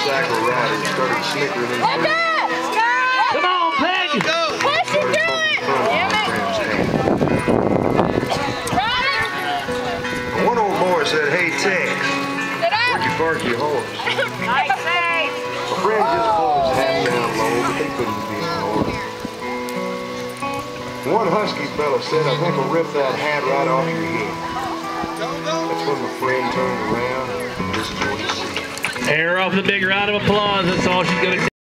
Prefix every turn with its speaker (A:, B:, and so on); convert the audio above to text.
A: motorcycle rider started snickering in the
B: Come on, Peg! Push it through it! Damn it!
A: One old boy said, "Hey, Tex, where'd you park your horse?"
B: Nice save!
A: My friend just pulled his hat down low, but they couldn't be ignored. One husky fella said, "I think I'll rip that hat right off your head." That's when my friend turned around and this is what he said.
C: Air off the big round of applause. That's all she's going to